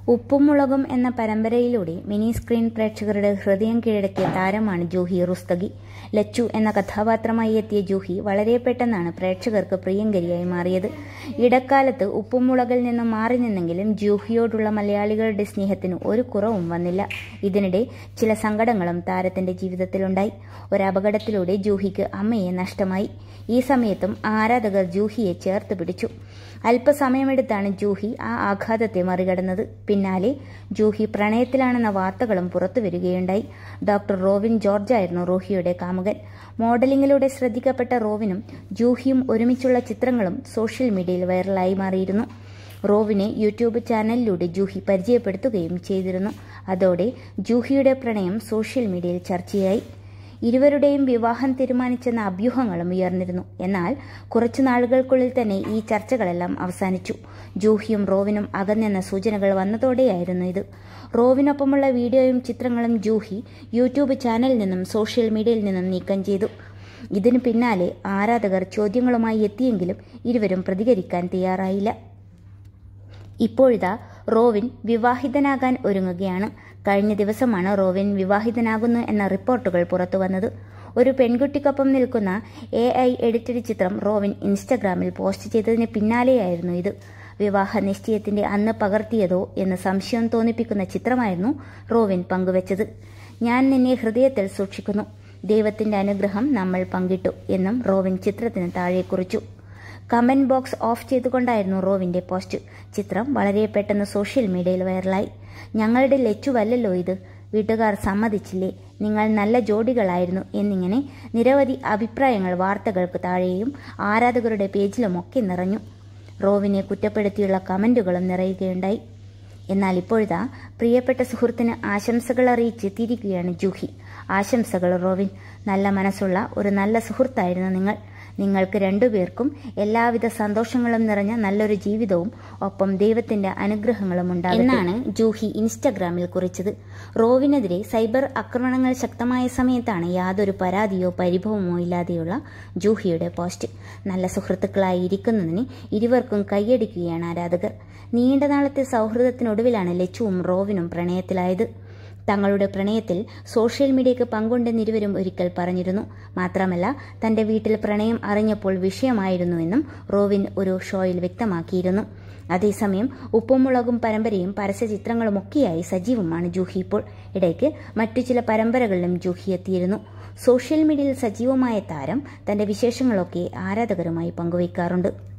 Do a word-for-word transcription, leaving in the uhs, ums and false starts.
ഉപ്പും മുളകും എന്ന പരമ്പരയിലൂടെ മിനി സ്ക്രീൻ പ്രേക്ഷകരുടെ ഹൃദയം കീഴടക്കിയ താരമാണ് ജൂഹി റുസ്തഗി. ലച്ചു എന്ന കഥാപാത്രമായി എത്തിയ ജൂഹി വളരെ പെട്ടെന്നാണ് പ്രേക്ഷകർക്ക് പ്രിയങ്കരിയായി മാറിയത്. ഇടക്കാലത്ത് ഉപ്പും മുളകിൽ നിന്നും മാറി നിന്നെങ്കിലും ജൂഹിയോടുള്ള മലയാളികളുടെ സ്നേഹത്തിന് ഒരു കുറവും വന്നില്ല. ഇതിനിടെ ചില സങ്കടങ്ങളും താരത്തിന്റെ ജീവിതത്തിലുണ്ടായി. ഒരു അപകടത്തിലൂടെ ജൂഹിക്ക് അമ്മയെ നഷ്ടമായി. ഈ സമയത്തും ആരാധകർ ജൂഹിയെ ചേർത്ത് പിടിച്ചു. അല്പസമയമെടുത്താണ് ജൂഹി ആ ആഘാതത്തെ മറികടന്നത്. പിന്നാലെ ജൂഹി പ്രണയത്തിലാണെന്ന വാർത്തകളും പുറത്തുവരികയുണ്ടായി. ഡോക്ടർ റോവിൻ ജോർജ് ആയിരുന്നു റൂഹിയുടെ കാമുകൻ. മോഡലിംഗിലൂടെ ശ്രദ്ധിക്കപ്പെട്ട റോവിനും ജൂഹിയും ഒരുമിച്ചുള്ള ചിത്രങ്ങളും സോഷ്യൽ മീഡിയയിൽ വൈറലായി മാറിയിരുന്നു. റോവിനെ യൂട്യൂബ് ചാനലിലൂടെ ജൂഹി പരിചയപ്പെടുത്തുകയും ചെയ്തിരുന്നു. അതോടെ ജൂഹിയുടെ പ്രണയം സോഷ്യൽ മീഡിയയിൽ ചർച്ചയായി. ഇരുവരുടെയും വിവാഹം തീരുമാനിച്ചെന്ന അഭ്യൂഹങ്ങളും ഉയർന്നിരുന്നു. എന്നാൽ കുറച്ചു നാളുകൾക്കുള്ളിൽ തന്നെ ഈ ചർച്ചകളെല്ലാം അവസാനിച്ചു. ജൂഹിയും റോവിനും അകന്നെന്ന സൂചനകൾ വന്നതോടെയായിരുന്നു ഇത്. റോവിനൊപ്പമുള്ള വീഡിയോയും ചിത്രങ്ങളും ജൂഹി യൂട്യൂബ് ചാനലിൽ നിന്നും സോഷ്യൽ മീഡിയയിൽ നിന്നും നീക്കം ചെയ്തു. ഇതിനു പിന്നാലെ ആരാധകർ ചോദ്യങ്ങളുമായി എത്തിയെങ്കിലും ഇരുവരും പ്രതികരിക്കാൻ തയ്യാറായില്ല. ഇപ്പോഴിതാ റോവിൻ വിവാഹിതനാകാൻ ഒരുങ്ങുകയാണ്. കഴിഞ്ഞ ദിവസമാണ് റോവിൻ വിവാഹിതനാകുന്നു എന്ന റിപ്പോർട്ടുകൾ പുറത്തുവന്നത്. ഒരു പെൺകുട്ടിക്കൊപ്പം നിൽക്കുന്ന എ ഐ എഡിറ്റഡ് ചിത്രം റോവിൻ ഇൻസ്റ്റഗ്രാമിൽ പോസ്റ്റ് ചെയ്തതിന് പിന്നാലെയായിരുന്നു ഇത്. വിവാഹ നിശ്ചയത്തിന്റെ അന്ന് പകർത്തിയതോ എന്ന് സംശയം തോന്നിപ്പിക്കുന്ന ചിത്രമായിരുന്നു റോവിൻ പങ്കുവച്ചത്. ഞാൻ നിന്നെ ഹൃദയത്തിൽ സൂക്ഷിക്കുന്നു, ദൈവത്തിന്റെ അനുഗ്രഹം നമ്മൾ പങ്കിട്ടു എന്നും റോവിൻ ചിത്രത്തിന് താഴെ കുറിച്ചു. കമന്റ് ബോക്സ് ഓഫ് ചെയ്തുകൊണ്ടായിരുന്നു റോവിന്റെ പോസ്റ്റ്. ചിത്രം വളരെ പെട്ടെന്ന് സോഷ്യൽ മീഡിയയിൽ വൈറലായി. ഞങ്ങളുടെ ലച്ചുവല്ലല്ലോ ഇത്, വീട്ടുകാർ സമ്മതിച്ചില്ലേ, നിങ്ങൾ നല്ല ജോഡികളായിരുന്നു എന്നിങ്ങനെ നിരവധി അഭിപ്രായങ്ങൾ വാർത്തകൾക്ക് താഴെയും ആരാധകരുടെ പേജിലുമൊക്കെ നിറഞ്ഞു. റോവിനെ കുറ്റപ്പെടുത്തിയുള്ള കമന്റുകളും നിറയുകയുണ്ടായി. എന്നാൽ ഇപ്പോഴിതാ പ്രിയപ്പെട്ട സുഹൃത്തിന് ആശംസകൾ അറിയിച്ച് തിരിക്കുകയാണ് ജൂഹി. ആശംസകൾ റോവിൻ, നല്ല മനസ്സുള്ള ഒരു നല്ല സുഹൃത്തായിരുന്നു നിങ്ങൾ. നിങ്ങൾക്ക് രണ്ടുപേർക്കും എല്ലാവിധ സന്തോഷങ്ങളും നിറഞ്ഞ നല്ലൊരു ജീവിതവും ഒപ്പം ദൈവത്തിന്റെ അനുഗ്രഹങ്ങളും ഉണ്ടാകും എന്നാണ് ജൂഹി ഇൻസ്റ്റഗ്രാമിൽ കുറിച്ചത്. റോവിനെതിരെ സൈബർ ആക്രമണങ്ങൾ ശക്തമായ സമയത്താണ് യാതൊരു പരാതിയോ പരിഭവമോ ഇല്ലാതെയുള്ള ജൂഹിയുടെ പോസ്റ്റ്. നല്ല സുഹൃത്തുക്കളായി ഇരിക്കുന്നതിന് ഇരുവർക്കും കൈയടിക്കുകയാണ് ആരാധകർ. നീണ്ട നാളത്തെ സൗഹൃദത്തിനൊടുവിലാണ് ലച്ചുവും റോവിനും പ്രണയത്തിലായത്. തങ്ങളുടെ പ്രണയത്തിൽ സോഷ്യൽ മീഡിയയ്ക്ക് പങ്കുണ്ടെന്ന് ഇരുവരും ഒരിക്കൽ പറഞ്ഞിരുന്നു. മാത്രമല്ല തന്റെ വീട്ടിൽ പ്രണയം അറിഞ്ഞപ്പോൾ വിഷയമായിരുന്നുവെന്നും റോവിൻ ഒരു ഷോയിൽ വ്യക്തമാക്കിയിരുന്നു. അതേസമയം ഉപ്പും മുളകും പരമ്പരയും പരസ്യചിത്രങ്ങളുമൊക്കെയായി സജീവമാണ് ജൂഹി ഇപ്പോൾ. ഇടയ്ക്ക് മറ്റു ചില പരമ്പരകളിലും ജൂഹി എത്തിയിരുന്നു. സോഷ്യൽ മീഡിയയിൽ സജീവമായ താരം തന്റെ വിശേഷങ്ങളൊക്കെ ആരാധകരുമായി പങ്കുവയ്ക്കാറുണ്ട്.